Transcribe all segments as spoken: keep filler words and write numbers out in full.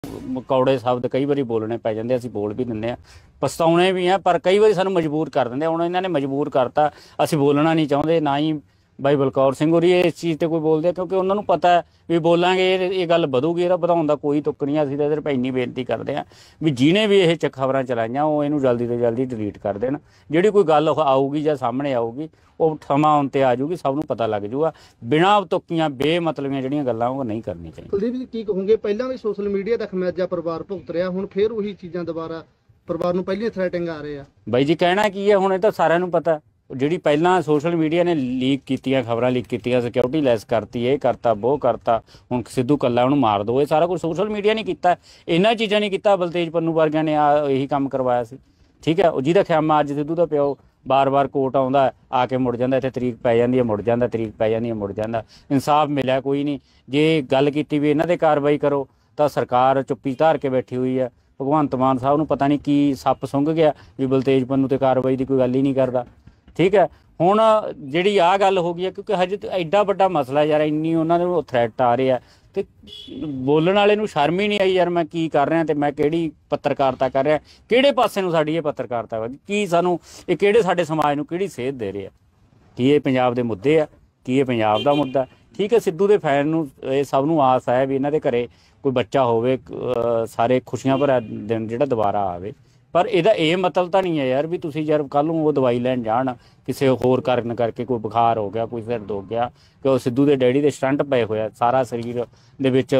कौड़े शब्द कई बार बोलने पै जाते, असीं बोल भी दिंदे आ, पछताउने भी हैं, पर कई बार सानूं मजबूर कर दिंदे। हुण इन्हां ने मजबूर करता, असीं बोलना नहीं चाहुंदे, ना ही बाई बलकौर सिंह होरी इस चीज़ ते कोई बोलदे, क्योंकि उन्हां नूं पता है भी बोलांगे ये गल वधूगी, इहदा वधाउण दा कोई तुक नहीं। असीं तां सिर्फ इंनी बेनती करदे आ भी जिहने भी ये खबरां चलाईआं वो इहनूं जल्दी तो जल्दी डिलीट कर देण। जिहड़ी कोई गल आऊगी जां सामने आऊगी वो सਮਾं आउण ते आ जूगी, सब नूं पता लग जूगा। बिना तुक्कियां बेमतलबियां जिहड़ियां गल्लां वो नहीं करनी चाहिए। कुलदीप जी की कहोगे, ਪਹਿਲਾਂ ਵੀ ਸੋਸ਼ਲ ਮੀਡੀਆ ਦਾ ਖਮਿਆਜਾ ਪਰਿਵਾਰ ਭੁਗਤ ਰਿਹਾ, ਹੁਣ ਫੇਰ ਉਹੀ ਚੀਜ਼ਾਂ ਦੁਬਾਰਾ ਪਰਿਵਾਰ ਨੂੰ ਪਹਿਲੀਆਂ ਥ੍ਰੈਟਿੰਗ ਆ ਰਹੇ ਆ। ਬਾਈ ਜੀ ਕਹਿਣਾ ਕੀ ਹੈ, ਹੁਣ ਇਹ ਤਾਂ ਸਾਰਿਆਂ ਨੂੰ ਪਤਾ। ਜਿਹੜੀ ਪਹਿਲਾਂ ਸੋਸ਼ਲ ਮੀਡੀਆ ਨੇ ਲੀਕ ਕੀਤੀਆਂ ਖਬਰਾਂ, ਲੀਕ ਕੀਤੀਆਂ, ਸਿਕਿਉਰਿਟੀ ਲੈਸ ਕਰਤੀ, ਇਹ ਕਰਤਾ ਉਹ ਕਰਤਾ, ਹੁਣ ਸਿੱਧੂ ਕੱਲਾ ਉਹਨੂੰ ਮਾਰ ਦੋ, ਇਹ ਸਾਰਾ ਕੁਝ ਸੋਸ਼ਲ ਮੀਡੀਆ ਨੇ ਕੀਤਾ। ਇਹਨਾਂ ਚੀਜ਼ਾਂ ਨਹੀਂ ਕੀਤਾ, ਬਲਤੇਜ ਪੰਨੂ ਵਰਗਿਆਂ ਨੇ ਆ ਇਹੀ ਕੰਮ ਕਰਵਾਇਆ ਸੀ। ਠੀਕ ਹੈ, ਉਹ ਜਿਹਦਾ ਖਿਆਮਾ ਅੱਜ ਸਿੱਧੂ ਦਾ ਪਿਓ ਬਾਰ ਬਾਰ ਕੋਰਟ ਆਉਂਦਾ, ਆ ਕੇ ਮੁੜ ਜਾਂਦਾ, ਇੱਥੇ ਤਰੀਕ ਪੈ ਜਾਂਦੀ ਹੈ, ਮੁੜ ਜਾਂਦਾ, ਤਰੀਕ ਪੈ ਜਾਂਦੀ ਹੈ, ਮੁੜ ਜਾਂਦਾ। ਇਨਸਾਫ ਮਿਲਿਆ ਕੋਈ ਨਹੀਂ। ਜੇ ਗੱਲ ਕੀਤੀ ਵੀ ਇਹਨਾਂ 'ਤੇ ਕਾਰਵਾਈ ਕਰੋ ਤਾਂ ਸਰਕਾਰ ਚੁੱਪੀ ਧਾਰ ਕੇ ਬੈਠੀ ਹੋਈ ਹੈ। ਭਗਵੰਤ ਮਾਨ ਸਾਹਿਬ ਨੂੰ ਪਤਾ ਨਹੀਂ ਕੀ ਸੱਪ ਸੁੰਘ ਗਿਆ ਵੀ ਬਲਤੇਜ ਪੰਨੂ 'ਤੇ ਕਾਰਵਾਈ ਦੀ ਕੋਈ ਗੱਲ ਹੀ ਨਹੀਂ ਕਰਦਾ। ਠੀਕ ਹੈ, ਹੁਣ ਜਿਹੜੀ ਆਹ ਗੱਲ ਹੋ ਗਈ ਹੈ, ਕਿਉਂਕਿ ਹਜੇ ਐਡਾ ਵੱਡਾ ਮਸਲਾ ਯਾਰ, ਇੰਨੀ ਉਹਨਾਂ ਨੂੰ ਥ੍ਰੈਟ ਆ ਰਿਹਾ ਤੇ ਬੋਲਣ ਵਾਲੇ ਨੂੰ ਸ਼ਰਮ ਹੀ ਨਹੀਂ ਆਈ ਯਾਰ, ਮੈਂ ਕੀ ਕਰ ਰਿਹਾ ਤੇ ਮੈਂ ਕਿਹੜੀ ਪੱਤਰਕਾਰਤਾ ਕਰ ਰਿਹਾ, ਕਿਹੜੇ ਪਾਸੇ ਨੂੰ ਸਾਡੀ ਇਹ ਪੱਤਰਕਾਰਤਾ ਵਾ, ਕੀ ਸਾਨੂੰ ਇਹ ਕਿਹੜੇ ਸਾਡੇ ਸਮਾਜ ਨੂੰ ਕਿਹੜੀ ਸੇਧ ਦੇ ਰਹੇ ਆ। ਕੀ ਇਹ ਪੰਜਾਬ ਦੇ ਮੁੱਦੇ ਆ, ਕੀ ਇਹ ਪੰਜਾਬ ਦਾ ਮੁੱਦਾ। ਠੀਕ ਹੈ, ਸਿੱਧੂ ਦੇ ਫੈਨ ਨੂੰ ਇਹ ਸਭ ਨੂੰ ਆਸ ਹੈ ਵੀ ਇਹਨਾਂ ਦੇ ਘਰੇ ਕੋਈ ਬੱਚਾ ਹੋਵੇ, ਸਾਰੇ ਖੁਸ਼ੀਆਂ ਭਰਿਆ ਦਿਨ ਜਿਹੜਾ ਦੁਬਾਰਾ ਆਵੇ। ਪਰ ਇਹਦਾ ਇਹ ਮਤਲਬ ਤਾਂ ਨਹੀਂ ਹੈ ਯਾਰ ਵੀ ਤੁਸੀਂ ਯਾਰ ਕੱਲ੍ਹ ਨੂੰ ਉਹ ਦਵਾਈ ਲੈਣ ਜਾਣ, ਕਿਸੇ ਹੋਰ ਕਾਰਨ ਕਰਕੇ ਕੋਈ ਬੁਖਾਰ ਹੋ ਗਿਆ, ਕੋਈ ਸਿਰ ਦੁਖ ਗਿਆ, ਕਿ ਉਹ ਸਿੱਧੂ ਦੇ ਡੈਡੀ ਦੇ ਸਟੰਟ ਪਏ ਹੋਇਆ, ਸਾਰਾ ਸਰੀਰ ਦੇ ਵਿੱਚ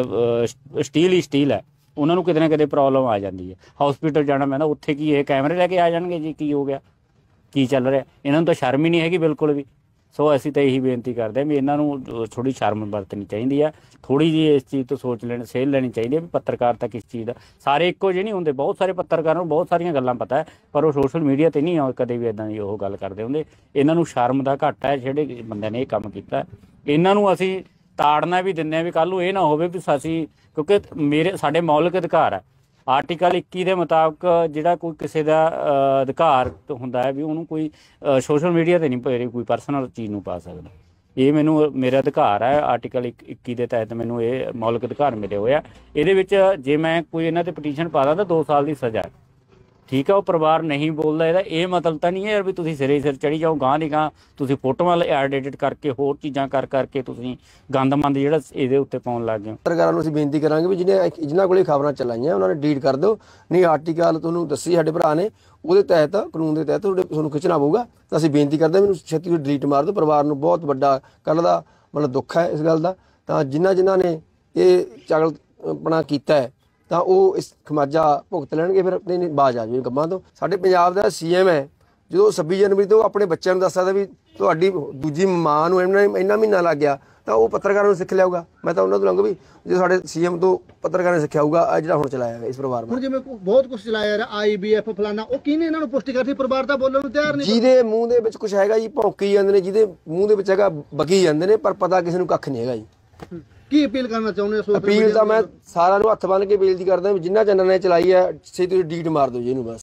ਸਟੀਲ ਹੀ ਸਟੀਲ ਹੈ, ਉਹਨਾਂ ਨੂੰ ਕਿਤੇ ਨਾ ਕਿਤੇ ਪ੍ਰੋਬਲਮ ਆ ਜਾਂਦੀ ਹੈ, ਹੌਸਪੀਟਲ ਜਾਣਾ ਪੈਂਦਾ। ਉੱਥੇ ਕੀ ਇਹ ਕੈਮਰੇ ਲੈ ਕੇ ਆ ਜਾਣਗੇ ਜੀ ਕੀ ਹੋ ਗਿਆ, ਕੀ ਚੱਲ ਰਿਹਾ। ਇਹਨਾਂ ਨੂੰ ਤਾਂ ਸ਼ਰਮ ਹੀ ਨਹੀਂ ਹੈਗੀ ਬਿਲਕੁਲ ਵੀ। ਸੋ ਅਸੀਂ ਤਾਂ ਇਹੀ ਬੇਨਤੀ ਕਰਦੇ ਹਾਂ ਵੀ ਇਹਨਾਂ ਨੂੰ ਥੋੜ੍ਹੀ ਸ਼ਰਮ ਵਰਤਣੀ ਚਾਹੀਦੀ ਹੈ, ਥੋੜ੍ਹੀ ਜਿਹੀ ਇਸ ਚੀਜ਼ ਤੋਂ ਸੋਚ ਲੈਣ ਸੇਧ ਲੈਣੀ ਚਾਹੀਦੀ ਹੈ ਵੀ ਪੱਤਰਕਾਰਤਾ ਕਿਸ ਚੀਜ਼ ਦਾ। ਸਾਰੇ ਇੱਕੋ ਜਿਹੇ ਨਹੀਂ ਹੁੰਦੇ, ਬਹੁਤ ਸਾਰੇ ਪੱਤਰਕਾਰਾਂ ਨੂੰ ਬਹੁਤ ਸਾਰੀਆਂ ਗੱਲਾਂ ਪਤਾ ਹੈ, ਪਰ ਉਹ ਸੋਸ਼ਲ ਮੀਡੀਆ 'ਤੇ ਨਹੀਂ ਕਦੇ ਵੀ ਇੱਦਾਂ ਦੀ ਉਹ ਗੱਲ ਕਰਦੇ ਹੁੰਦੇ। ਇਹਨਾਂ ਨੂੰ ਸ਼ਰਮ ਦਾ ਘੱਟ ਹੈ ਜਿਹੜੇ ਬੰਦਿਆਂ ਨੇ ਇਹ ਕੰਮ ਕੀਤਾ। ਇਹਨਾਂ ਨੂੰ ਅਸੀਂ ਤਾੜਨਾ ਵੀ ਦਿੰਦੇ ਹਾਂ ਵੀ ਕੱਲ੍ਹ ਨੂੰ ਇਹ ਨਾ ਹੋਵੇ ਵੀ ਅਸੀਂ, ਕਿਉਂਕਿ ਮੇਰੇ ਸਾਡੇ ਮੌਲਿਕ ਅਧਿਕਾਰ ਹੈ। ਆਰਟੀਕਲ ਇੱਕੀ ਦੇ ਮੁਤਾਬਕ ਜਿਹੜਾ ਕੋਈ ਕਿਸੇ ਦਾ ਅਧਿਕਾਰ ਹੁੰਦਾ ਹੈ ਵੀ ਉਹਨੂੰ ਕੋਈ ਸੋਸ਼ਲ ਮੀਡੀਆ 'ਤੇ ਨਹੀਂ ਕੋਈ ਪਰਸਨਲ ਚੀਜ਼ ਨੂੰ ਪਾ ਸਕਦਾ। ਇਹ ਮੈਨੂੰ ਮੇਰਾ ਅਧਿਕਾਰ ਹੈ, ਆਰਟੀਕਲ ਇੱਕੀ ਦੇ ਤਹਿਤ ਮੈਨੂੰ ਇਹ ਮੌਲਿਕ ਅਧਿਕਾਰ ਮਿਲੇ ਹੋਏ ਆ। ਇਹਦੇ ਵਿੱਚ ਜੇ ਮੈਂ ਕੋਈ ਇਹਨਾਂ 'ਤੇ ਪਟੀਸ਼ਨ ਪਾ ਦਾਂ ਤਾਂ ਦੋ ਸਾਲ ਦੀ ਸਜ਼ਾ। ਠੀਕ ਹੈ, ਉਹ ਪਰਿਵਾਰ ਨਹੀਂ ਬੋਲਦਾ। ਇਹਦਾ ਇਹ ਮਤਲਬ ਤਾਂ ਨਹੀਂ ਹੈ ਯਾਰ ਵੀ ਤੁਸੀਂ ਸਿਰੇ ਸਿਰ ਚੜੀ ਜਾਓ, ਗਾਂਹ ਦੀ ਗਾਂਹ ਤੁਸੀਂ ਫੋਟੋਆਂ ਐਡਿਟ ਕਰਕੇ ਹੋਰ ਚੀਜ਼ਾਂ ਕਰ ਕਰਕੇ ਤੁਸੀਂ ਗੰਦਮੰਦ ਜਿਹੜਾ ਇਹਦੇ ਉੱਤੇ ਪਾਉਣ ਲੱਗ ਗਏ। ਪੱਤਰਕਾਰਾਂ ਨੂੰ ਅਸੀਂ ਬੇਨਤੀ ਕਰਾਂਗੇ ਵੀ ਜਿਹਨੇ ਜਿਨ੍ਹਾਂ ਕੋਲ ਖਬਰਾਂ ਚਲਾਈਆਂ ਉਹਨਾਂ ਨੇ ਡਿਲੀਟ ਕਰ ਦਿਓ। ਨਹੀਂ ਆਰਟੀਕਲ ਤੁਹਾਨੂੰ ਦੱਸੀ ਸਾਡੇ ਭਰਾ ਨੇ, ਉਹਦੇ ਤਹਿਤ ਕਾਨੂੰਨ ਦੇ ਤਹਿਤ ਤੁਹਾਡੇ ਤੁਹਾਨੂੰ ਖਿੱਚਣਾ ਪਊਗਾ। ਤਾਂ ਅਸੀਂ ਬੇਨਤੀ ਕਰਦੇ ਹਾਂ ਮੈਨੂੰ ਛੇਤੀ ਤੋਂ ਡਿਲੀਟ ਮਾਰ ਦਿਓ। ਪਰਿਵਾਰ ਨੂੰ ਬਹੁਤ ਵੱਡਾ ਕੱਲ੍ਹ ਦਾ ਮਤਲਬ ਦੁੱਖ ਹੈ ਇਸ ਗੱਲ ਦਾ। ਤਾਂ ਜਿਨ੍ਹਾਂ ਜਿਨ੍ਹਾਂ ਨੇ ਇਹ ਚਗਲ ਆਪਣਾ ਕੀਤਾ ਹੈ ਤਾਂ ਉਹ ਇਸ ਖਮਾਜਾ ਭੁਗਤ ਲੈਣਗੇ, ਫਿਰ ਨਹੀਂ ਬਾਜ ਆ ਜਾਓ ਕੰਮਾਂ ਤੋਂ। ਸਾਡੇ ਪੰਜਾਬ ਦਾ ਸੀ ਐਮ ਹੈ, ਜਦੋਂ ਛੱਬੀ ਜਨਵਰੀ ਤੋਂ ਆਪਣੇ ਬੱਚਿਆਂ ਨੂੰ ਦੱਸ ਸਕਦਾ ਵੀ ਤੁਹਾਡੀ ਦੂਜੀ ਮਾਂ ਨੂੰ ਇੰਨਾ ਇੰਨਾ ਮਹੀਨਾ ਲੱਗ ਗਿਆ, ਤਾਂ ਉਹ ਪੱਤਰਕਾਰਾਂ ਨੂੰ ਸਿੱਖ ਲਿਆਊਗਾ। ਮੈਂ ਤਾਂ ਉਹਨਾਂ ਤੋਂ ਲੰਘ ਵੀ ਜੇ ਸਾਡੇ ਸੀ ਐਮ ਤੋਂ ਪੱਤਰਕਾਰਾਂ ਨੇ ਸਿੱਖਿਆ ਹੋਊਗਾ ਜਿਹੜਾ ਹੁਣ ਚਲਾਇਆ ਹੈ ਇਸ ਪਰਿਵਾਰ ਨੂੰ। ਹੁਣ ਜਿਵੇਂ ਬਹੁਤ ਕੁਝ ਚਲਾਇਆ ਰਿਹਾ, ਆਈ ਬੀ ਐਫ ਫਲਾਨਾ, ਉਹ ਕਿਹਨੇ ਇਹਨਾਂ ਨੂੰ ਪੁਸ਼ਟੀ ਕਰਤੀ? ਪਰਿਵਾਰ ਤਾਂ ਬੋਲਣ ਨੂੰ ਤਿਆਰ ਨਹੀਂ। ਜਿਹਦੇ ਮੂੰਹ ਦੇ ਵਿੱਚ ਕੁਝ ਹੈਗਾ ਜੀ ਭੌਂਕੀ ਜਾਂਦੇ ਨੇ, ਜਿਹਦੇ ਮੂੰਹ ਦੇ ਵਿੱਚ ਹੈਗਾ ਬਗੀ ਜਾਂਦੇ ਨੇ, ਪਰ ਪਤਾ ਕਿਸੇ ਨੂੰ ਕੱਖ ਨਹੀਂ ਹੈਗਾ ਜੀ। ਕੀ ਅਪੀਲ ਕਰਨਾ ਚਾਹੁੰਦੇ ਹੋ? ਅਪੀਲ ਤਾਂ ਮੈਂ ਸਾਰਿਆਂ ਨੂੰ ਹੱਥ ਬੰਨ੍ਹ ਕੇ ਬੇਨਤੀ ਕਰਦਾ ਵੀ ਜਿਨ੍ਹਾਂ ਚੈਨਲ ਨੇ ਚਲਾਈ ਹੈ ਛੇਤੀ ਡਿਲੀਟ ਮਾਰ ਦਿਓ ਜੀ ਇਹਨੂੰ ਬਸ।